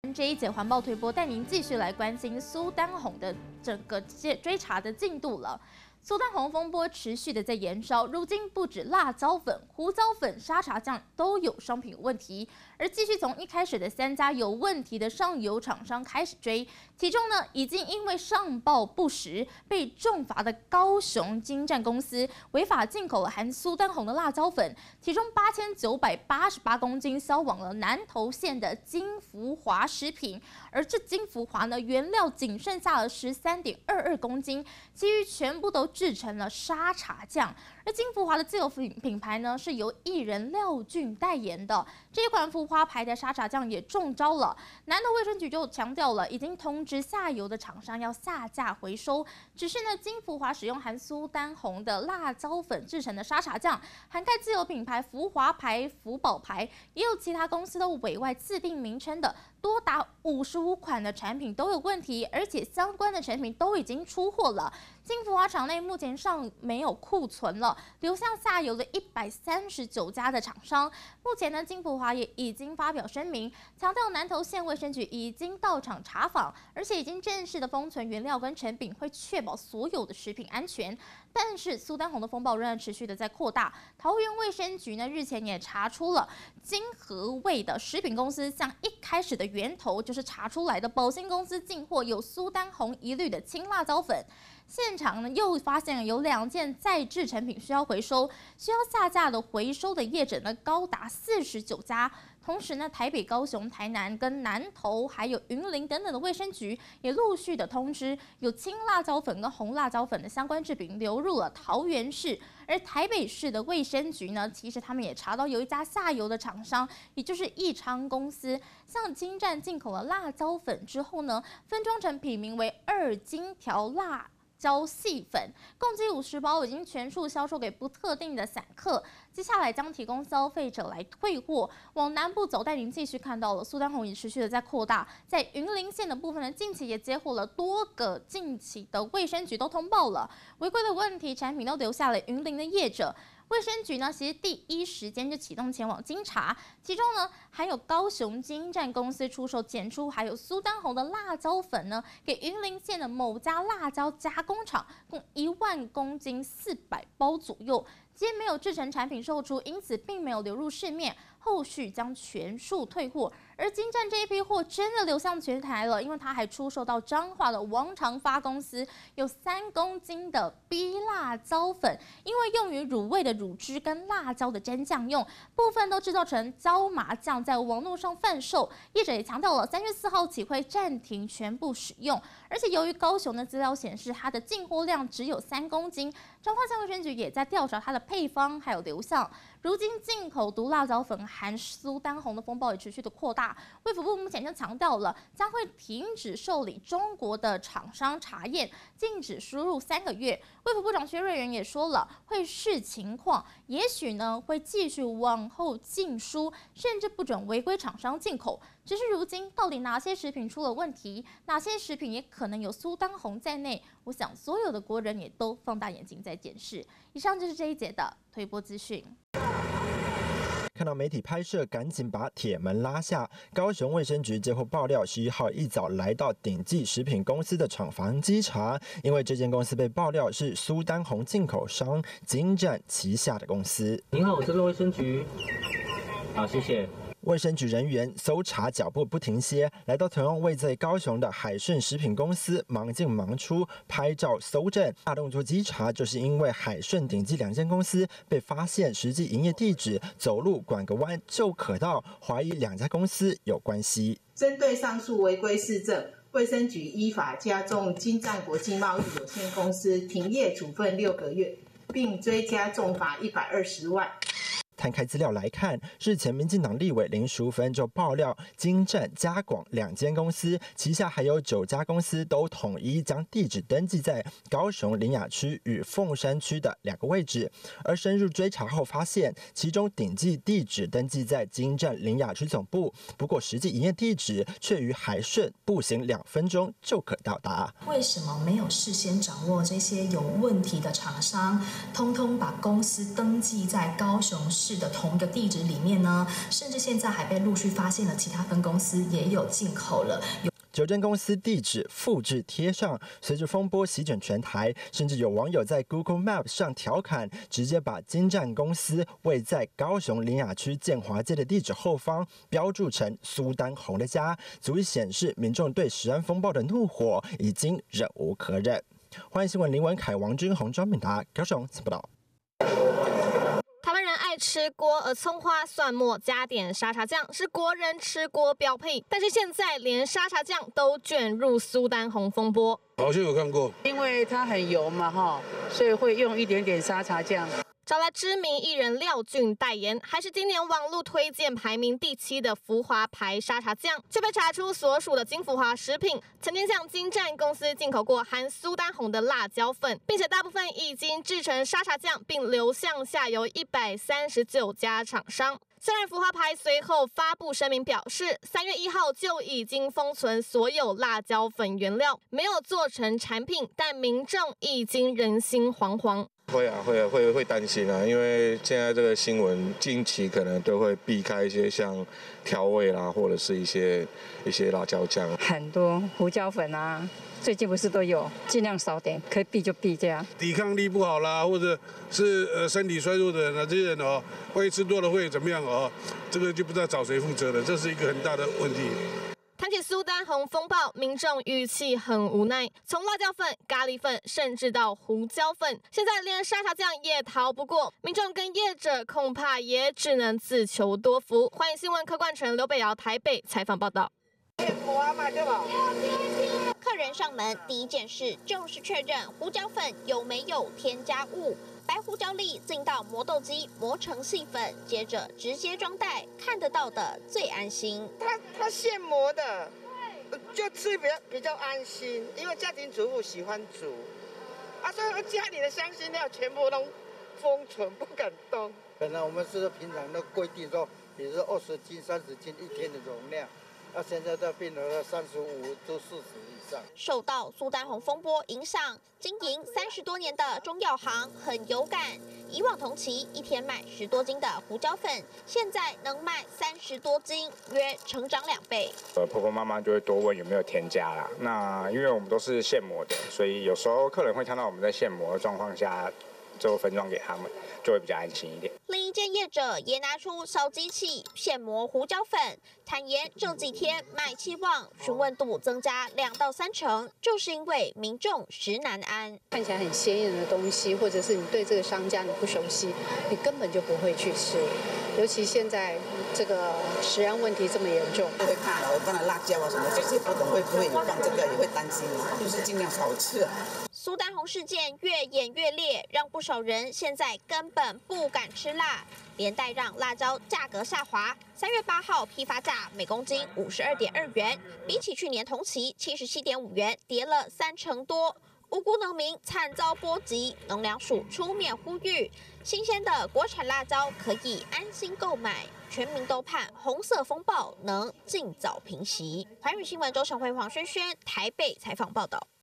这一节环保推播带您继续来关心苏丹红的整个追查的进度了。苏丹红风波持续的在延烧，如今不止辣椒粉、胡椒粉、沙茶酱都有商品有问题，而继续从一开始的3家有问题的上游厂商开始追，其中呢已经因为上报不实被重罚的高雄精湛公司违法进口了含苏丹红的辣椒粉，其中8988公斤销往了南投县的金福华食品，而这金福华呢原料仅剩下了13.22公斤，其余全部都制成了沙茶酱。而金福华的自有品牌呢是由艺人廖俊代言的，这一款福华牌的沙茶酱也中招了。南投卫生局就强调了，已经通知下游的厂商要下架回收。只是呢，金福华使用含苏丹红的辣椒粉制成的沙茶酱，涵盖自有品牌福华牌、福宝牌，也有其他公司的委外自定名称的，多达55款的产品都有问题，而且相关的产品都已经出货了。金福华厂内目前尚没有库存了，流向下游的139家的厂商。目前呢，金福华也已经发表声明，强调南投县卫生局已经到场查访，而且已经正式的封存原料跟成品，会确保所有的食品安全。但是苏丹红的风暴仍然持续的在扩大。桃园卫生局呢日前也查出了金和味的食品公司，像一开始的源头就是查出来的宝兴公司进货有苏丹红疑虑的青辣椒粉。现场呢又发现有2件再制成品需要回收，需要下架的回收的业者呢高达49家。同时呢，台北、高雄、台南跟南投还有云林等等的卫生局也陆续的通知，有青辣椒粉跟红辣椒粉的相关制品流入了桃园市。而台北市的卫生局呢，其实他们也查到有一家下游的厂商，也就是益昌公司，向精湛进口了辣椒粉之后呢，分装成品名为2金条辣椒细粉，共计50包，已经全数销售给不特定的散客。接下来将提供消费者来退货。往南部走，带您继续看到了苏丹红也持续的在扩大，在云林县的部分呢，近期也接获了多个近期的卫生局都通报了违规的问题，产品都留下了云林的业者。卫生局呢，其实第一时间就启动前往经查，其中呢还有高雄精湛公司出售检出还有苏丹红的辣椒粉呢，给云林县的某家辣椒加工厂，共1万公斤400包左右，皆没有制成产品售出，因此并没有流入市面。后续将全数退货。而精湛这一批货真的流向全台了，因为它还出售到彰化的王长发公司，有3公斤的 B 辣椒粉，因为用于卤味的乳汁跟辣椒的蘸酱用，部分都制造成椒麻酱，在网络上贩售。业者也强调了，3月4号起会暂停全部使用。而且由于高雄的资料显示，它的进货量只有3公斤，彰化县卫生局也在调查它的配方还有流向。如今进口毒辣椒粉含苏丹红的风暴也持续的扩大，卫福部目前就强调了，将会停止受理中国的厂商查验，禁止输入3个月。卫福部长薛瑞元也说了，会视情况，也许呢会继续往后禁输，甚至不准违规厂商进口。只是如今到底哪些食品出了问题，哪些食品也可能有苏丹红在内，我想所有的国人也都放大眼睛在检视。以上就是这一节的推播资讯。 看到媒体拍摄，赶紧把铁门拉下。高雄卫生局接获爆料，11号一早来到鼎记食品公司的厂房稽查，因为这间公司被爆料是苏丹红进口商精湛旗下的公司。 您好，我这边卫生局。好，谢谢。 卫生局人员搜查脚步不停歇，来到同样位在高雄的海顺食品公司，忙进忙出，拍照搜证。大动作稽查，就是因为海顺、鼎记2间公司被发现实际营业地址走路拐个弯就可到，怀疑2家公司有关系。 针对上述违规事证，卫生局依法加重精湛国际贸易有限公司停业处分6个月，并追加重罚120万。 摊开资料来看，日前民进党立委林淑芬就爆料，精湛、嘉广2间公司旗下还有9家公司都统一将地址登记在高雄苓雅区与凤山区的2个位置，而深入追查后发现，其中鼎记地址登记在精湛苓雅区总部，不过实际营业地址却于海顺，步行2分钟就可到达。 为什么没有事先掌握这些有问题的厂商，通通把公司登记在高雄市市的同一个地址里面呢，甚至现在还被陆续发现了其他分公司也有进口了。 9间公司地址复制贴上，随着风波席卷全台，甚至有网友在 Google Map 上调侃，直接把金站公司位在高雄苓雅区建华街的地址后方标注成苏丹红的家，足以显示民众对食安风暴的怒火已经忍无可忍。欢迎新闻林文凯、王君宏、庄敏达高雄报道。 台湾人爱吃锅，而葱花、蒜末加点沙茶酱是国人吃锅标配。但是现在连沙茶酱都卷入苏丹红风波， 好像有看过， 因为它很油嘛哈，所以会用一点点沙茶酱。 找来知名艺人廖俊代言，还是今年网络推荐排名第7的福华牌沙茶酱，却被查出所属的金福华食品曾经向金站公司进口过含苏丹红的辣椒粉，并且大部分已经制成沙茶酱，并流向下游139家厂商。虽然福华牌随后发布声明表示，3月1号就已经封存所有辣椒粉原料，没有做成产品，但民众已经人心惶惶。 会担心啊，因为现在这个新闻近期可能都会避开一些像调味啦，或者是一些辣椒酱， 很多胡椒粉啊，最近不是都有，尽量少点，可以避就避这样。 抵抗力不好啦，或者是身体衰弱的人啊，这些人哦，万一吃多了会怎么样哦？这个就不知道找谁负责了，这是一个很大的问题。 谈起苏丹红风暴，民众语气很无奈，从辣椒粉、咖喱粉，甚至到胡椒粉，现在连沙茶酱也逃不过。民众跟业者恐怕也只能自求多福。欢迎新闻柯冠成、刘北瑶台北采访报道。 客人上门第一件事就是确认胡椒粉有没有添加物。白胡椒粒进到磨豆机磨成细粉，接着直接装袋，看得到的最安心。 它现磨的，就吃比较安心，因为家庭主妇喜欢煮，所以家里的香辛料全部都封存，不敢动。 本来我们是平常都规定说，比如说20斤、30斤一天的容量。现在都变成了35到40以上。 受到苏丹红风波影响，经营30多年的中药行很有感。以往同期一天卖10多斤的胡椒粉，现在能卖30多斤，约成长2倍。 婆婆妈妈就会多问有没有添加啦。那因为我们都是现磨的，所以有时候客人会看到我们在现磨的状况下，就分装给他们，就会比较安心一点。 另一间业者也拿出小机器现磨胡椒粉，坦言这几天卖气旺，询问度增加2到3成，就是因为民众食难安。 看起来很鲜艳的东西，或者是你对这个商家你不熟悉，你根本就不会去吃。尤其现在这个食安问题这么严重， 会怕了，我放了辣椒啊什么，这些不懂会不会有放这个，也会担心嘛，就是尽量少吃。 苏丹红事件越演越烈，让不少人现在根本不敢吃辣，连带让辣椒价格下滑。3月8号批发价每公斤52.2元，比起去年同期77.5元，跌了3成多。无辜农民惨遭波及，农粮署出面呼吁，新鲜的国产辣椒可以安心购买。全民都盼红色风暴能尽早平息。环宇新闻周成辉、黄轩轩台北采访报道。